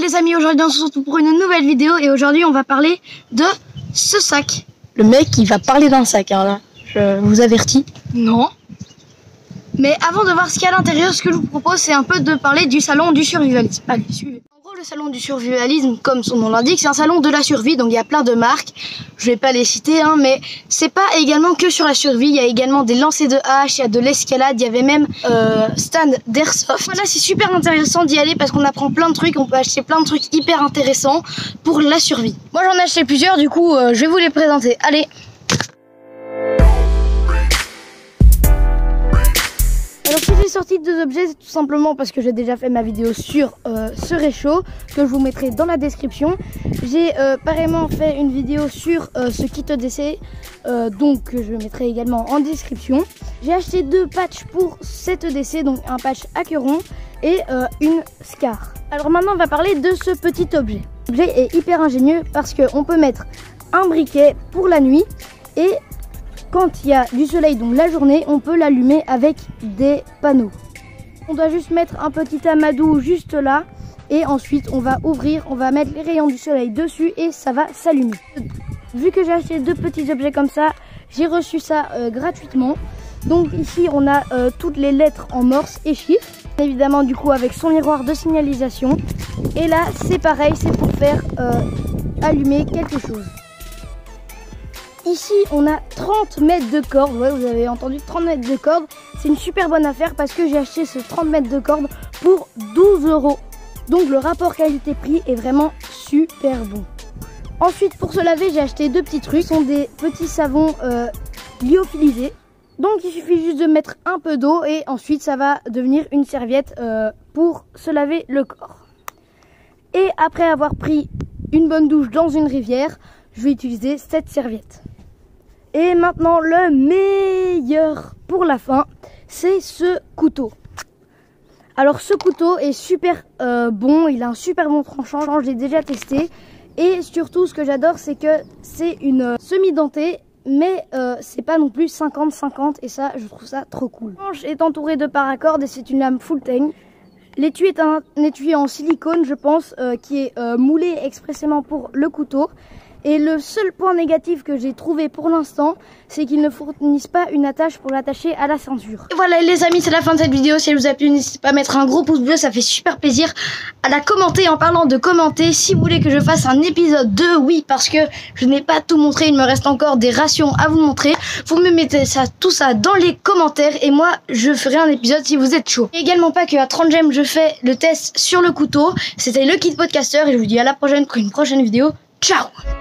les amis, aujourd'hui on se retrouve pour une nouvelle vidéo et aujourd'hui on va parler de ce sac. Le mec il va parler d'un sac, hein, là, je vous avertis. Non. Mais avant de voir ce qu'il y a à l'intérieur, ce que je vous propose c'est un peu de parler du salon du survivalisme. Allez, suivez. En gros, le salon du survivalisme, comme son nom l'indique, c'est un salon de la survie, donc il y a plein de marques. Je vais pas les citer, hein, mais c'est pas également que sur la survie, il y a également des lancers de haches, il y a de l'escalade, il y avait même stand d'airsoft. Voilà, c'est super intéressant d'y aller parce qu'on apprend plein de trucs, on peut acheter plein de trucs hyper intéressants pour la survie. Moi j'en ai acheté plusieurs, du coup je vais vous les présenter. Allez. Alors si j'ai sorti deux objets, c'est tout simplement parce que j'ai déjà fait ma vidéo sur ce réchaud que je vous mettrai dans la description. J'ai pareillement fait une vidéo sur ce kit EDC donc que je mettrai également en description. J'ai acheté deux patchs pour cet EDC, donc un patch Acheron et une Scar. Alors maintenant on va parler de ce petit objet. L'objet est hyper ingénieux parce qu'on peut mettre un briquet pour la nuit et quand il y a du soleil, donc la journée, on peut l'allumer avec des panneaux. On doit juste mettre un petit amadou juste là et ensuite on va ouvrir, on va mettre les rayons du soleil dessus et ça va s'allumer. Vu que j'ai acheté deux petits objets comme ça, j'ai reçu ça gratuitement. Donc ici on a toutes les lettres en morse et chiffres, évidemment du coup avec son miroir de signalisation. Et là c'est pareil, c'est pour faire allumer quelque chose. Ici, on a 30 mètres de corde. Ouais, vous avez entendu, 30 mètres de corde. C'est une super bonne affaire parce que j'ai acheté ce 30 mètres de corde pour 12 €. Donc, le rapport qualité-prix est vraiment super bon. Ensuite, pour se laver, j'ai acheté deux petits trucs. Ce sont des petits savons lyophilisés. Donc, il suffit juste de mettre un peu d'eau et ensuite, ça va devenir une serviette pour se laver le corps. Et après avoir pris une bonne douche dans une rivière, je vais utiliser cette serviette. Et maintenant, le meilleur pour la fin, c'est ce couteau. Alors, ce couteau est super bon, il a un super bon tranchant, je l'ai déjà testé. Et surtout, ce que j'adore, c'est que c'est une semi-dentée, mais c'est pas non plus 50-50, et ça, je trouve ça trop cool. Le manche est entouré de paracordes et c'est une lame full tang. L'étui est un étui en silicone, je pense, qui est moulé expressément pour le couteau. Et le seul point négatif que j'ai trouvé pour l'instant, c'est qu'ils ne fournissent pas une attache pour l'attacher à la ceinture. Et voilà les amis, c'est la fin de cette vidéo. Si elle vous a plu, n'hésitez pas à mettre un gros pouce bleu, ça fait super plaisir. À la commenter. En parlant de commenter, si vous voulez que je fasse un épisode 2, oui, parce que je n'ai pas tout montré, il me reste encore des rations à vous montrer. Vous me mettez ça, tout ça dans les commentaires et moi je ferai un épisode si vous êtes chaud. Et également pas qu'à 30 j'aime, je fais le test sur le couteau. C'était le kit podcaster et je vous dis à la prochaine pour une prochaine vidéo. Ciao!